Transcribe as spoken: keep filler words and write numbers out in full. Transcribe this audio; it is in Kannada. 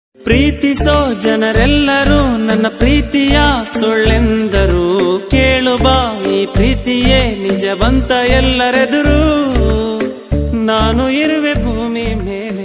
ಪ್ರೀತಿಸೋ ಜನರೆಲ್ಲರೂ ನನ್ನ ಪ್ರೀತಿಯ ಸುಳ್ಳೆಂದರು, ಕೇಳುಬಾ ಈ ಪ್ರೀತಿಯೇ ನಿಜವಂತ ಎಲ್ಲರೆದುರು. ನಾನು ಇರುವೆ ಭೂಮಿ ಮೇಲೆ